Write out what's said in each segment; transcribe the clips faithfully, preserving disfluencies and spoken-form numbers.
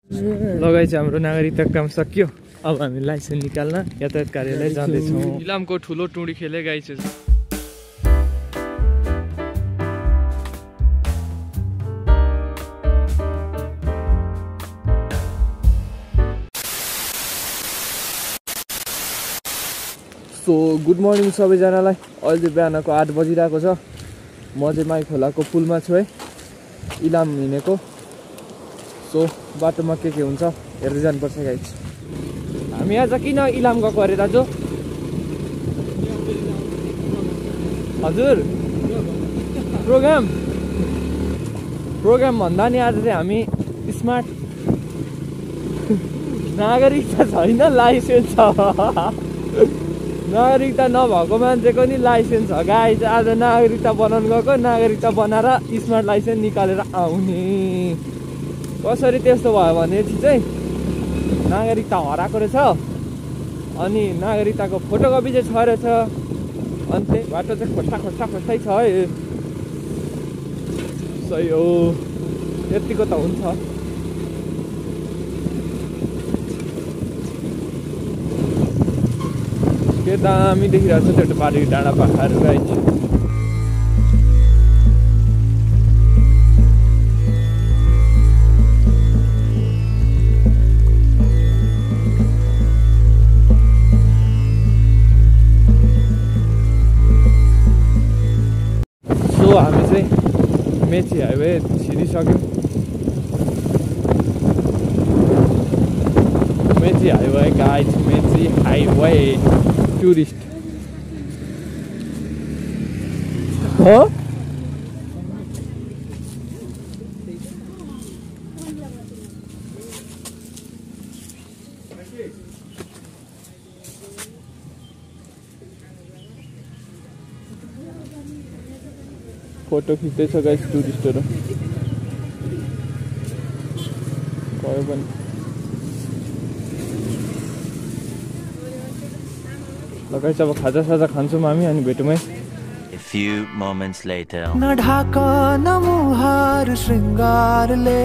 लगाइ चाहिँ हाम्रो नागरिकता काम सकियो। अब हामी लाइसेन्स निकाल्न यातायात कार्यालय जाँदैछौँ। इलामको ठुलो टुँडी खेले गाई छ। सो गुड मर्निङ सबैजनालाई। अहिले बिहानको आठ बजिरहेको छ। म चाहिँ माई खोलाको पुलमा छु है, इलाम हिँडेको। सो बाटोमा के के हुन्छ हेर्दै जानुपर्छ गाइस। हामी आज किन इलाम गएको अरे दाजु? हजुर प्रोग्राम प्रोग्राम भन्दा नि आज चाहिँ हामी स्मार्ट नागरिकता छैन, लाइसेन्स छ। नागरिकता नभएको मान्छेको नि लाइसेन्स छ गाइस। आज नागरिकता बनाउनु गएको, नागरिकता बनाएर स्मार्ट लाइसेन्स निकालेर आउने। कसरी त्यस्तो भयो भनेपछि चाहिँ नागरिकता हराएको रहेछ, अनि नागरिकताको फोटोकपी चाहिँ छ रहेछ। अनि त्यही बाटो चाहिँ खोस्टा खोस्टा खोस्टै छ है। सही हो, यतिको त हुन्छ। के दामी देखिरहेको छ त्यो पारी डाँडा पाखाहरू गाइस। सो हामी चाहिँ मेची हाइवे छिरिसक्यौँ। Mechi highway guys, Mechi highway tourist हो। फोटो खिच्दैछ गाइस टुरिस्टहरू। गयो पनि लगाइछ। अब खाजा साजा खान्छौँ हामी अनि भेटौँ है। A few moments later. न ढाका न मुहार श्रृंगारले।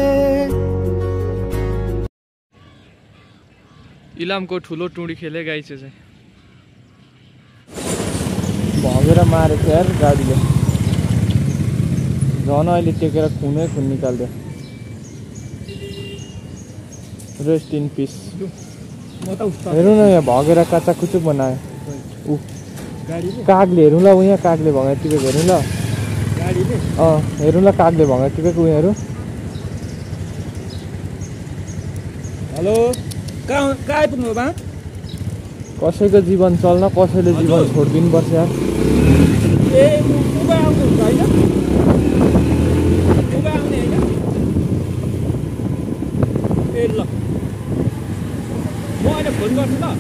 इलामको ठुलो टुँडी खेले गाई चाहिँ भगेर मारेको यार गाडीले। झन् अहिले टेकेर खुनै खुन निकाल्दियो। Rest in piece. हेरौँ न यहाँ भगेर काचा कुचुक बनायो ऊ कागले। हेरौँ ल, ऊ यहाँ कागले भगाइ टिपेको हेरौँ ल। अँ हेरौँ ल, कागले भगाइ टिपेको उयोहरू। हेलो, कहाँ कहाँ आइपुग्नु बा? कसैको जीवन चल्न कसैले जीवन छोडिदिनु पर्छ यार। ए उभा आउनुहुन्छ होइन? उभा आउने होइन? ए ल, म अहिले फोन गर्छु ल।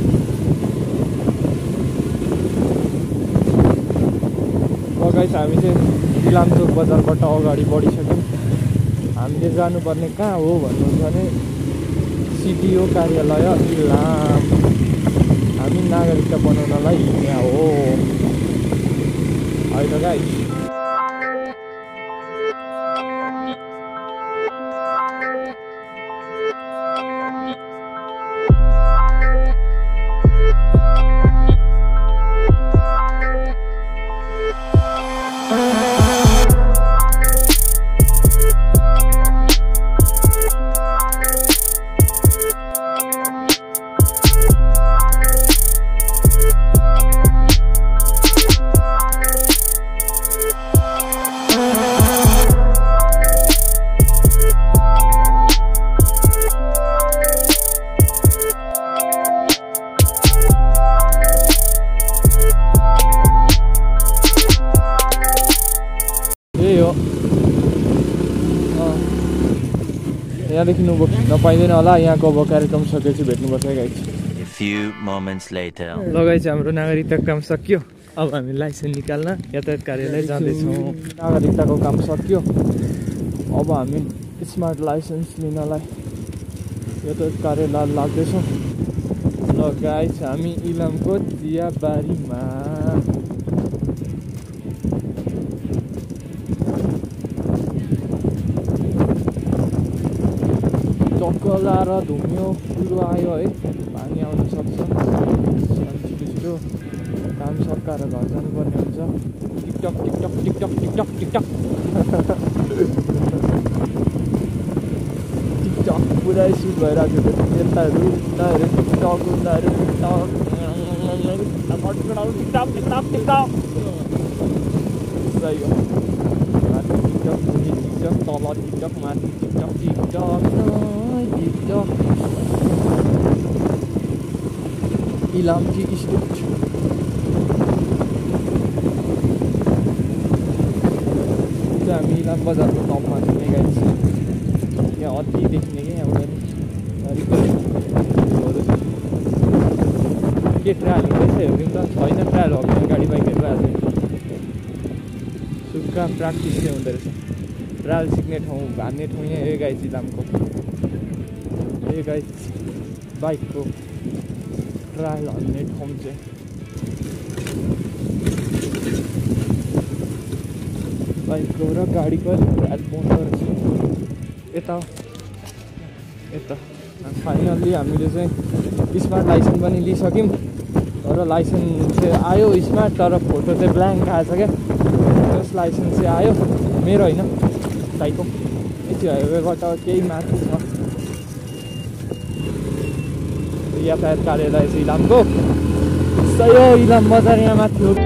गाइस हामी चाहिँ इलाम चोक बजारबाट अगाडि बढिसक्यौँ। हामीले जानुपर्ने कहाँ हो भन्नुहुन्छ भने सिडिओ कार्यालय इलाम। हामी नागरिकता बनाउनलाई यहाँ हो होइन गाइस। यहाँदेखि नपाइँदैन होला। यहाँको अब कार्यक्रम सकेपछि भेट्नुपर्छ guys. A few moments later. लगाइ चाहिँ हाम्रो नागरिकता काम सकियो। अब हामी लाइसेन्स निकाल्न यातायात कार्यालय जाँदैछौँ। नागरिकताको काम सकियो। अब हामी स्मार्ट लाइसेन्स लिनलाई यातायात कार्यालय लाग्दैछौँ। ल गाइस, हामी इलामको चियाबारीमा। टक्कला र धुम्यो कुरो आयो है पानी आउन सक्छ छिटो छिटो काम सकाएर घर जानुपर्ने हुन्छ TikTok TikTok TikTok TikTok TikTok TikTok पुरै सुट भइरहेको थियो यताहरू उताहरू टिकटक उताहरू टिकटक टिकटक टिकटक टिकटक सही हो माथि टिकटक मुनि टिकटक तल टिकटक माथि टिकटक टिकटक टिकटक इलामची स्ट्रिट हामी इलाम बजारको टपमा छौँ नि गाइस यहाँ अति देखिने कि यहाँबाट के ट्रायल हुँदैछ हेर्यौँ त छैन ट्रायल हो भने गाडी बाइकहरू आएको सुक्खा प्र्याक्टिस चाहिँ हुँदो रहेछ ट्रायल सिक्ने ठाउँ हान्ने ठाउँ यहाँ ए गाइस इलामको ए गाइस बाइकको ट्रायल हान्ने ठाउँ चाहिँ बाइकको र गाडीको ट्रायल पाउँदो रहेछ यता यता फाइनल्ली हामीले चाहिँ स्मार्ट लाइसेन्स पनि लिइसक्यौँ तर लाइसेन्स चाहिँ आयो स्मार्ट तर फोटो चाहिँ ब्ल्याङ्क आएछ क्या त्यस लाइसेन्स चाहिँ आयो मेरो होइन दाइको यति हाइवेबाट केही माथि छ यातायात कार्यालय चाहिँ इलामको सही हो इलाम बजार यहाँ माथि हो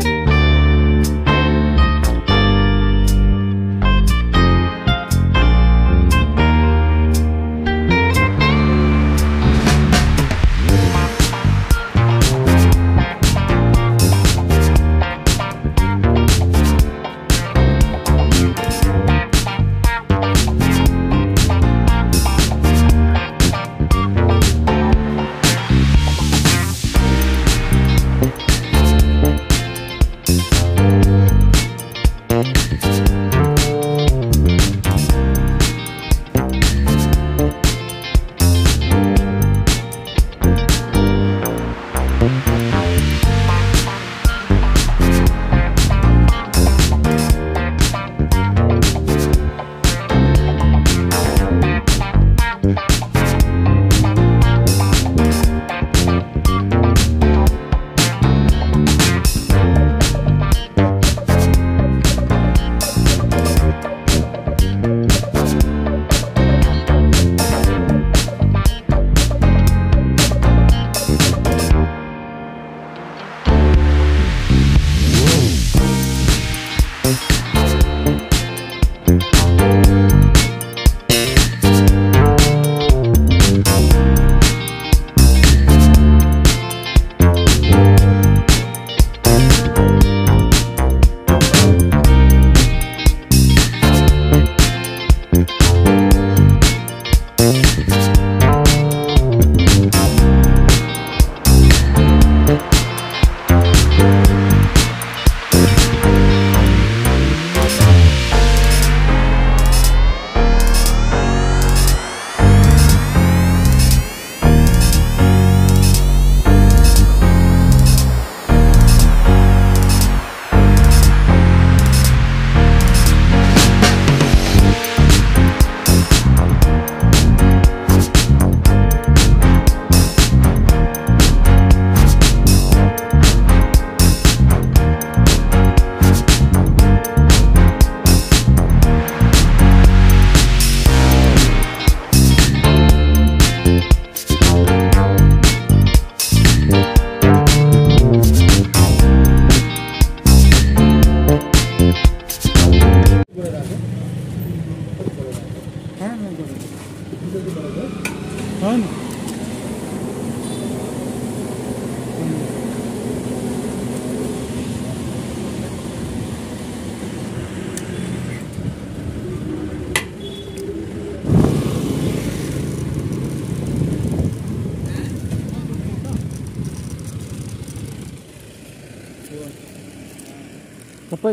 सबै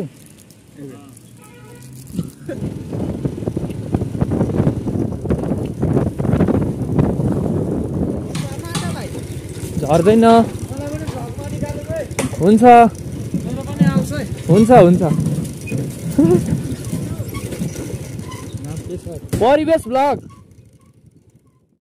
झर्दैन हुन्छ हुन्छ हुन्छ परिवेश ब्लग